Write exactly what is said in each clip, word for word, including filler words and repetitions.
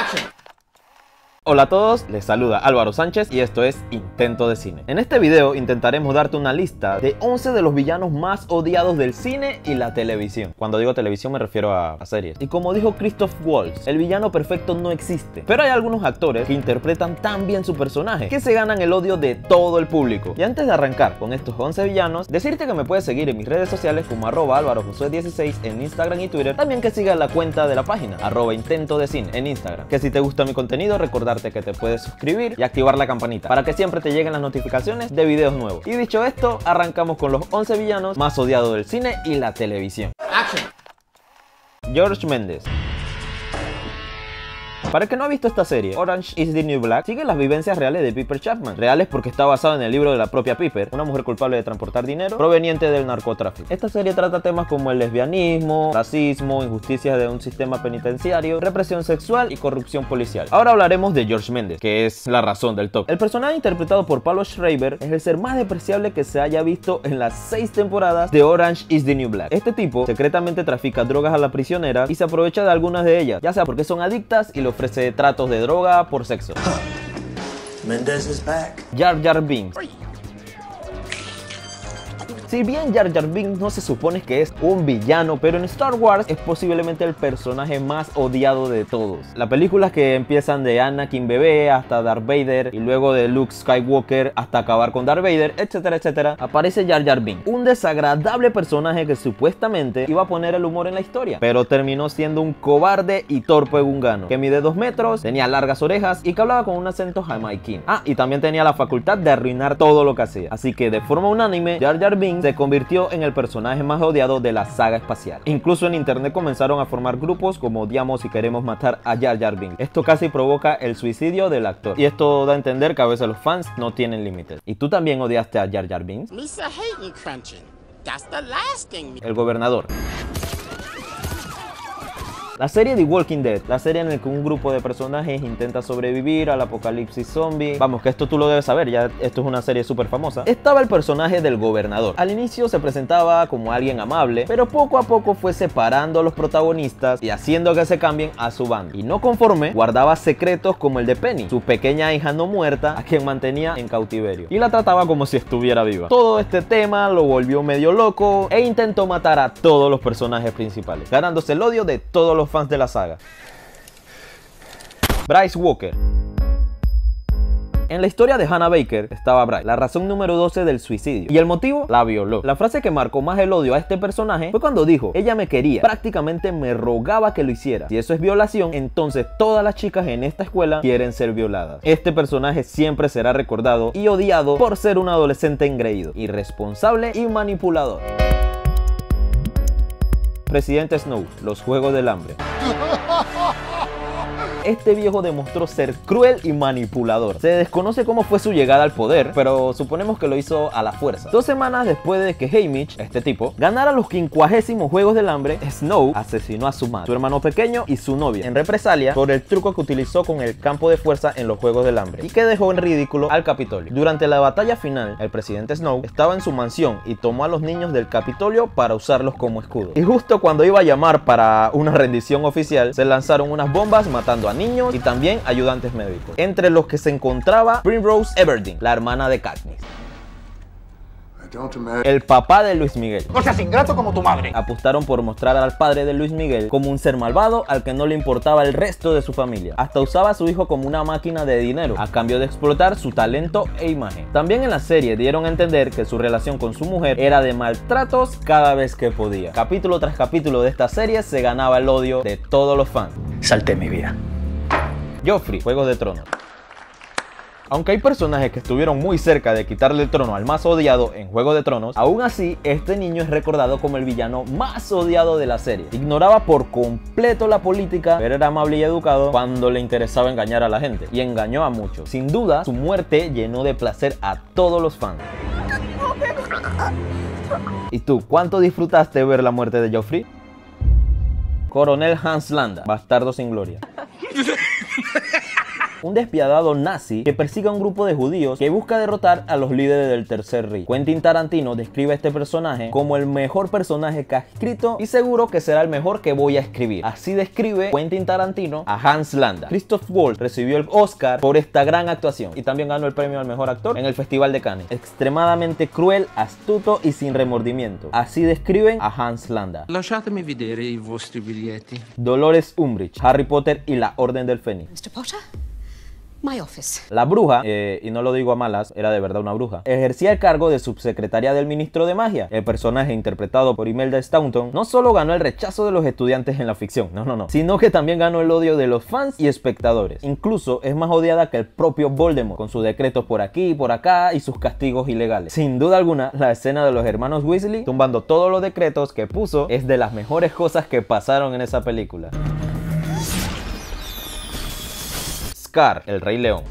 Hola a todos, les saluda Álvaro Sánchez y esto es Intento de Cine. En este video intentaremos darte una lista de once de los villanos más odiados del cine y la televisión. Cuando digo televisión me refiero a, a series. Y como dijo Christoph Waltz, el villano perfecto no existe, pero hay algunos actores que interpretan tan bien su personaje que se ganan el odio de todo el público. Y antes de arrancar con estos once villanos, decirte que me puedes seguir en mis redes sociales como arroba álvaro josué dieciséis en Instagram y Twitter. También que sigas la cuenta de la página arroba intento de cine en Instagram. Que si te gusta mi contenido, recordar que te puedes suscribir y activar la campanita para que siempre te lleguen las notificaciones de videos nuevos. Y dicho esto, arrancamos con los once villanos más odiados del cine y la televisión. Action. George Mendes. Para el que no ha visto esta serie, Orange is the New Black sigue las vivencias reales de Piper Chapman. Reales porque está basado en el libro de la propia Piper, una mujer culpable de transportar dinero proveniente del narcotráfico. Esta serie trata temas como el lesbianismo, racismo, injusticias de un sistema penitenciario, represión sexual y corrupción policial. Ahora hablaremos de George Mendes, que es la razón del top. El personaje interpretado por Pablo Schreiber es el ser más despreciable que se haya visto en las seis temporadas de Orange is the New Black. Este tipo secretamente trafica drogas a la prisionera y se aprovecha de algunas de ellas, ya sea porque son adictas y le ofrece tratos de droga por sexo. Mendes is back. Jar Jar Binks. Si bien Jar Jar Binks no se supone que es un villano, pero en Star Wars es posiblemente el personaje más odiado de todos. Las películas que empiezan de Anakin bebé hasta Darth Vader y luego de Luke Skywalker hasta acabar con Darth Vader, etcétera, etcétera, aparece Jar Jar Binks, un desagradable personaje que supuestamente iba a poner el humor en la historia, pero terminó siendo un cobarde y torpe gungano, que mide dos metros, tenía largas orejas y que hablaba con un acento jamaiquín. Ah, y también tenía la facultad de arruinar todo lo que hacía. Así que de forma unánime, Jar Jar Binks se convirtió en el personaje más odiado de la saga espacial. Incluso en internet comenzaron a formar grupos como odiamos y queremos matar a Jar Jar Binks. Esto casi provoca el suicidio del actor. Y esto da a entender que a veces los fans no tienen límites. ¿Y tú también odiaste a Jar Jar Binks? El gobernador. La serie The Walking Dead, la serie en la que un grupo de personajes intenta sobrevivir al apocalipsis zombie. Vamos, que esto tú lo debes saber, ya esto es una serie súper famosa. Estaba el personaje del gobernador. Al inicio se presentaba como alguien amable, pero poco a poco fue separando a los protagonistas y haciendo que se cambien a su banda. Y no conforme, guardaba secretos como el de Penny, su pequeña hija no muerta, a quien mantenía en cautiverio. Y la trataba como si estuviera viva. Todo este tema lo volvió medio loco e intentó matar a todos los personajes principales, ganándose el odio de todos los fans de la saga. Bryce Walker. En la historia de Hannah Baker estaba Bryce, la razón número doce del suicidio. ¿Y el motivo? La violó. La frase que marcó más el odio a este personaje fue cuando dijo: ella me quería, prácticamente me rogaba que lo hiciera. Si eso es violación, entonces todas las chicas en esta escuela quieren ser violadas. Este personaje siempre será recordado y odiado por ser un adolescente engreído, irresponsable y manipulador. Presidente Snow, los Juegos del Hambre. Este viejo demostró ser cruel y manipulador. Se desconoce cómo fue su llegada al poder, pero suponemos que lo hizo a la fuerza. Dos semanas después de que Haymitch, este tipo, ganara los quincuagésimos Juegos del Hambre, Snow asesinó a su madre, su hermano pequeño y su novia, en represalia por el truco que utilizó con el campo de fuerza en los Juegos del Hambre, y que dejó en ridículo al Capitolio. Durante la batalla final, el presidente Snow estaba en su mansión y tomó a los niños del Capitolio para usarlos como escudo. Y justo cuando iba a llamar para una rendición oficial, se lanzaron unas bombas matando a niños y también ayudantes médicos, entre los que se encontraba Primrose Everdeen, la hermana de Katniss. El papá de Luis Miguel. No seas ingrato como tu madre. Apostaron por mostrar al padre de Luis Miguel como un ser malvado al que no le importaba el resto de su familia. Hasta usaba a su hijo como una máquina de dinero, a cambio de explotar su talento e imagen. También en la serie dieron a entender que su relación con su mujer era de maltratos cada vez que podía. Capítulo tras capítulo de esta serie se ganaba el odio de todos los fans. Salté mi vida. Joffrey, Juegos de Tronos. Aunque hay personajes que estuvieron muy cerca de quitarle el trono al más odiado en Juego de Tronos, aún así, este niño es recordado como el villano más odiado de la serie. Ignoraba por completo la política, pero era amable y educado cuando le interesaba engañar a la gente, y engañó a muchos. Sin duda, su muerte llenó de placer a todos los fans. ¿Y tú, cuánto disfrutaste ver la muerte de Joffrey? Coronel Hans Landa, bastardo sin gloria. un despiadado nazi que persigue a un grupo de judíos que busca derrotar a los líderes del Tercer Reich. Quentin Tarantino describe a este personaje como el mejor personaje que ha escrito y seguro que será el mejor que voy a escribir. Así describe Quentin Tarantino a Hans Landa. Christoph Waltz recibió el Oscar por esta gran actuación y también ganó el premio al mejor actor en el Festival de Cannes. Extremadamente cruel, astuto y sin remordimiento. Así describen a Hans Landa. Lasciatemi vedere i vostri biglietti. Dolores Umbridge, Harry Potter y la Orden del Fénix. mister Potter? My office. La bruja, eh, y no lo digo a malas, era de verdad una bruja, ejercía el cargo de subsecretaria del ministro de magia. El personaje interpretado por Imelda Staunton no solo ganó el rechazo de los estudiantes en la ficción, no, no, no, sino que también ganó el odio de los fans y espectadores. Incluso es más odiada que el propio Voldemort, con sus decretos por aquí y por acá y sus castigos ilegales. Sin duda alguna, la escena de los hermanos Weasley tumbando todos los decretos que puso es de las mejores cosas que pasaron en esa película. Scar, el Rey León.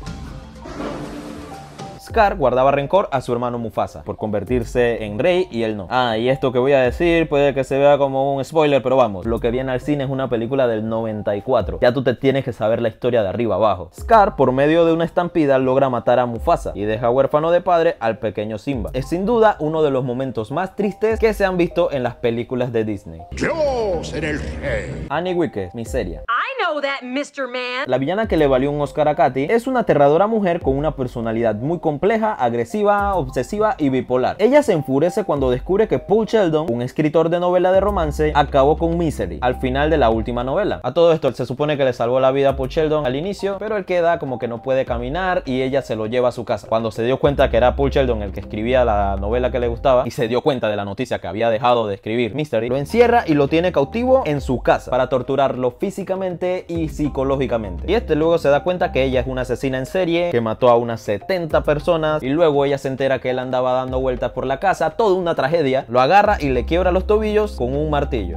Scar guardaba rencor a su hermano Mufasa por convertirse en rey y él no. Ah, y esto que voy a decir puede que se vea como un spoiler, pero vamos, lo que viene al cine es una película del noventa y cuatro. Ya tú te tienes que saber la historia de arriba abajo. Scar, por medio de una estampida, logra matar a Mufasa y deja huérfano de padre al pequeño Simba. Es sin duda uno de los momentos más tristes que se han visto en las películas de Disney. Yo seré el rey. Annie Wicked, miseria. I know that, mister Man. La villana que le valió un Oscar a Katy es una aterradora mujer con una personalidad muy compleja, agresiva, obsesiva y bipolar. Ella se enfurece cuando descubre que Paul Sheldon, un escritor de novela de romance, acabó con Misery al final de la última novela. A todo esto se supone que le salvó la vida a Paul Sheldon al inicio, pero él queda como que no puede caminar y ella se lo lleva a su casa. Cuando se dio cuenta que era Paul Sheldon el que escribía la novela que le gustaba y se dio cuenta de la noticia que había dejado de escribir Mystery, lo encierra y lo tiene cautivo en su casa para torturarlo físicamente y psicológicamente. Y este luego se da cuenta que ella es una asesina en serie que mató a unas setenta personas y luego ella se entera que él andaba dando vueltas por la casa, toda una tragedia, lo agarra y le quiebra los tobillos con un martillo.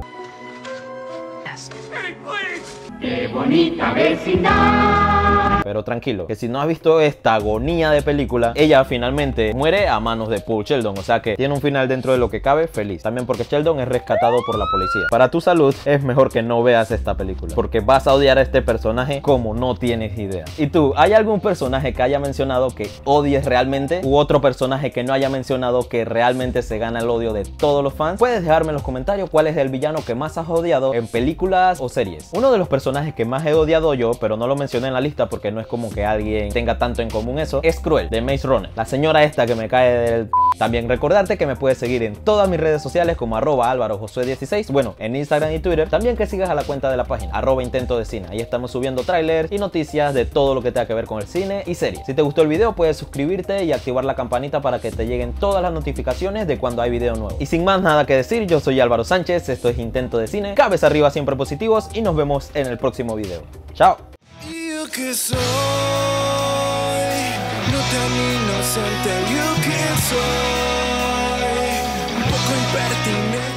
¡Qué bonita vecindad! Pero tranquilo, que si no has visto esta agonía de película, ella finalmente muere a manos de Paul Sheldon, o sea que tiene un final dentro de lo que cabe feliz. También porque Sheldon es rescatado por la policía. Para tu salud es mejor que no veas esta película, porque vas a odiar a este personaje como no tienes idea. ¿Y tú, hay algún personaje que haya mencionado que odies realmente? ¿U otro personaje que no haya mencionado que realmente se gana el odio de todos los fans? Puedes dejarme en los comentarios cuál es el villano que más has odiado en películas o series. Uno de los personajes que más he odiado yo, pero no lo mencioné en la lista porque no es como que alguien tenga tanto en común eso, es Cruel, de Maze Runner. La señora esta que me cae del... También recordarte que me puedes seguir en todas mis redes sociales como arroba álvaro josué dieciséis, bueno, en Instagram y Twitter. También que sigas a la cuenta de la página, arroba intento de cine. Ahí estamos subiendo trailers y noticias de todo lo que tenga que ver con el cine y series. Si te gustó el video, puedes suscribirte y activar la campanita para que te lleguen todas las notificaciones de cuando hay video nuevo. Y sin más nada que decir, yo soy Álvaro Sánchez, esto es Intento de Cine. Cabeza arriba, siempre positivos, y nos vemos en el próximo video. ¡Chao! Yo que soy, no tan inocente, yo que soy, un poco impertinente.